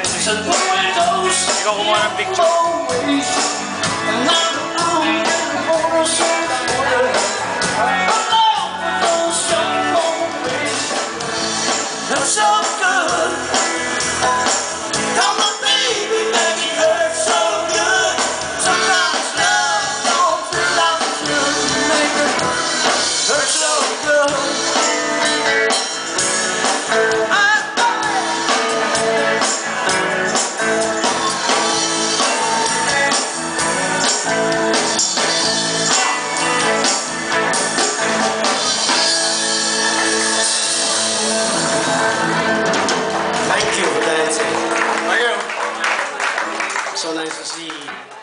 Ikaw kumuha ng picture. So good. Come on, baby, make it hurt so good. Sometimes love don't feel like it should. Make it hurt so good. Thank you for dancing. Thank you. So nice to see